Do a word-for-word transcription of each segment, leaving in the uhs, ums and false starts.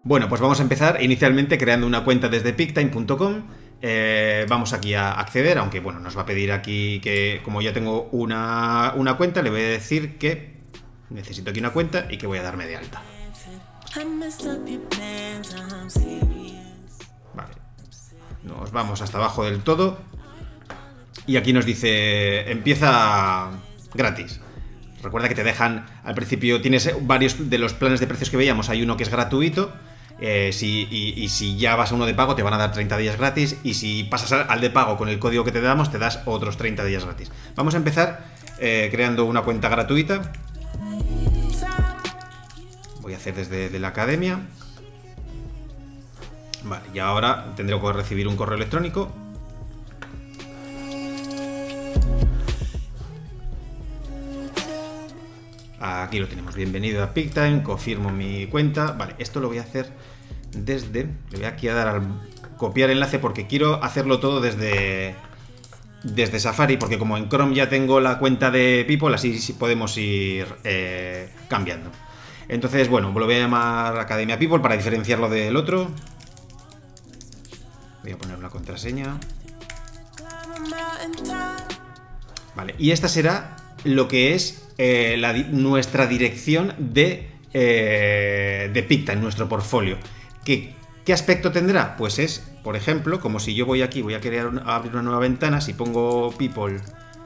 Bueno, pues vamos a empezar inicialmente creando una cuenta desde picktime punto com. Eh, vamos aquí a acceder, aunque bueno, nos va a pedir aquí que como ya tengo una, una cuenta, le voy a decir que necesito aquí una cuenta y que voy a darme de alta. Vale. Nos vamos hasta abajo del todo y aquí nos dice empieza gratis. Recuerda que te dejan al principio, tienes varios de los planes de precios que veíamos, hay uno que es gratuito. Eh, si, y, y si ya vas a uno de pago te van a dar treinta días gratis, y si pasas al de pago con el código que te damos te das otros treinta días gratis. Vamos a empezar eh, creando una cuenta gratuita. Voy a hacer desde de la academia. Vale, y ahora tendré que recibir un correo electrónico. Aquí lo tenemos, bienvenido a Picktime, confirmo mi cuenta. Vale, esto lo voy a hacer desde... Le voy aquí a dar al copiar enlace porque quiero hacerlo todo desde, desde Safari, porque como en Chrome ya tengo la cuenta de People, así sí podemos ir eh, cambiando. Entonces, bueno, lo voy a llamar Academia People para diferenciarlo del otro. Voy a poner una contraseña. Vale, y esta será lo que es eh, la, nuestra dirección de, eh, de Picktime, nuestro portfolio. ¿Qué, ¿Qué aspecto tendrá? Pues es, por ejemplo, como si yo voy aquí, voy a querer un, a abrir una nueva ventana, si pongo people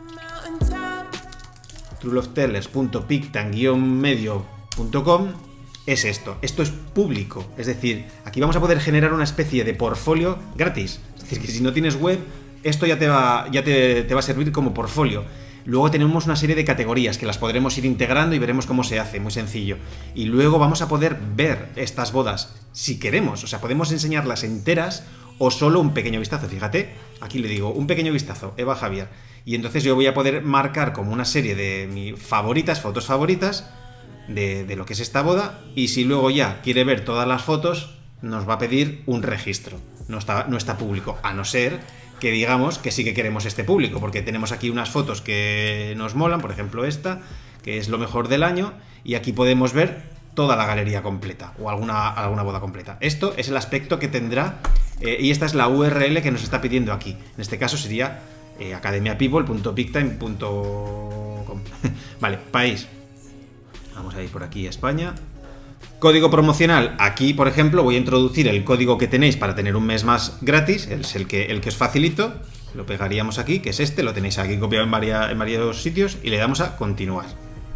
truelofterlers punto picktime guion medio punto com, es esto. Esto es público, es decir, aquí vamos a poder generar una especie de portfolio gratis. Es decir, que si no tienes web, esto ya te va, ya te, te va a servir como portfolio. Luego tenemos una serie de categorías que las podremos ir integrando y veremos cómo se hace, muy sencillo. Y luego vamos a poder ver estas bodas si queremos, o sea, podemos enseñarlas enteras o solo un pequeño vistazo. Fíjate, aquí le digo, un pequeño vistazo, Eva Javier. Y entonces yo voy a poder marcar como una serie de mis favoritas, fotos favoritas de, de lo que es esta boda. Y si luego ya quiere ver todas las fotos, nos va a pedir un registro. No está, no está público, a no ser que digamos que sí que queremos este público, porque tenemos aquí unas fotos que nos molan, por ejemplo esta, que es lo mejor del año, y aquí podemos ver toda la galería completa, o alguna, alguna boda completa. Esto es el aspecto que tendrá, eh, y esta es la U R L que nos está pidiendo aquí. En este caso sería eh, academia people punto picktime punto com. Vale, país. Vamos a ir por aquí a España. Código promocional, aquí por ejemplo voy a introducir el código que tenéis para tener un mes más gratis, es el que, el que os facilito, lo pegaríamos aquí, que es este, lo tenéis aquí copiado en, varia, en varios sitios, y le damos a continuar.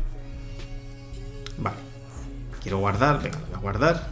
Vale, quiero guardar, venga, voy a guardar.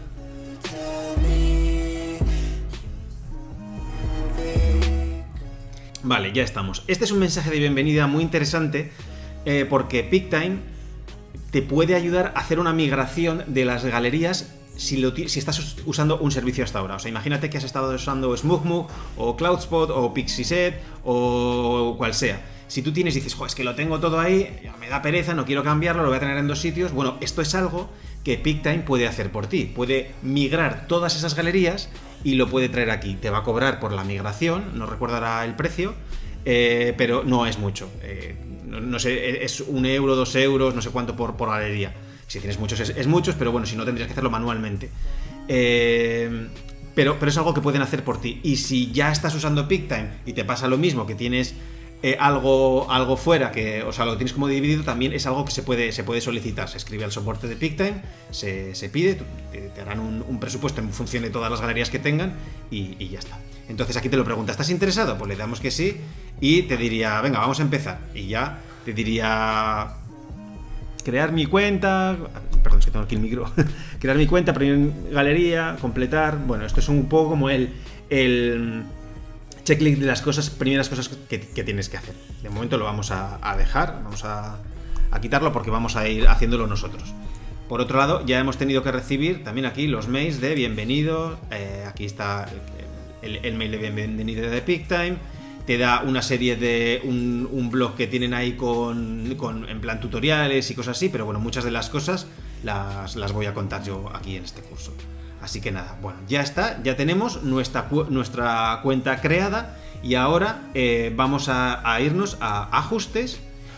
Vale, ya estamos. Este es un mensaje de bienvenida muy interesante eh, porque Picktime te puede ayudar a hacer una migración de las galerías si, lo, si estás usando un servicio hasta ahora. O sea, imagínate que has estado usando SmugMug o CloudSpot o Pixieset o cual sea. Si tú tienes y dices, jo, es que lo tengo todo ahí, ya me da pereza, no quiero cambiarlo, lo voy a tener en dos sitios. Bueno, esto es algo que Picktime puede hacer por ti. Puede migrar todas esas galerías y lo puede traer aquí. Te va a cobrar por la migración, no recuerdo ahora el precio, eh, pero no es mucho. Eh, No, no sé, es un euro, dos euros, no sé cuánto por, por galería. Si tienes muchos es, es muchos, pero bueno, si no tendrías que hacerlo manualmente. Eh, pero, pero es algo que pueden hacer por ti. Y si ya estás usando Picktime y te pasa lo mismo, que tienes eh, algo, algo fuera, que, o sea, lo tienes como dividido, también es algo que se puede, se puede solicitar. Se escribe al soporte de Picktime, se, se pide, te, te harán un, un presupuesto en función de todas las galerías que tengan y, y ya está. Entonces aquí te lo pregunta, ¿estás interesado? Pues le damos que sí y te diría, venga, vamos a empezar. Y ya te diría, crear mi cuenta, perdón, es que tengo aquí el micro, crear mi cuenta, primera galería, completar. Bueno, esto es un poco como el, el checklist de las cosas, primeras cosas que, que tienes que hacer. De momento lo vamos a, a dejar, vamos a, a quitarlo porque vamos a ir haciéndolo nosotros. Por otro lado, ya hemos tenido que recibir también aquí los mails de bienvenido, eh, aquí está el, el, el mail de bienvenido de Picktime. Te da una serie de un, un blog que tienen ahí con, con en plan tutoriales y cosas así, pero bueno, muchas de las cosas las, las voy a contar yo aquí en este curso. Así que nada, bueno, ya está, ya tenemos nuestra, nuestra cuenta creada y ahora eh, vamos a, a irnos a ajustes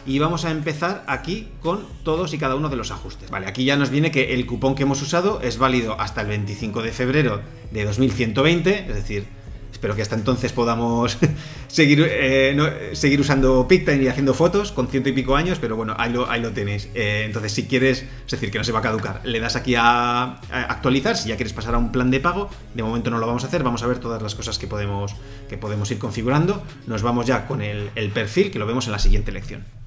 y vamos a empezar aquí con todos y cada uno de los ajustes. Vale, aquí ya nos viene que el cupón que hemos usado es válido hasta el veinticinco de febrero de dos mil ciento veinte, es decir, espero que hasta entonces podamos seguir, eh, no, seguir usando PicTime y haciendo fotos con ciento y pico años, pero bueno, ahí lo, ahí lo tenéis. Eh, entonces, si quieres, es decir, que no se va a caducar, le das aquí a, a actualizar. Si ya quieres pasar a un plan de pago, de momento no lo vamos a hacer, vamos a ver todas las cosas que podemos, que podemos ir configurando. Nos vamos ya con el, el perfil, que lo vemos en la siguiente lección.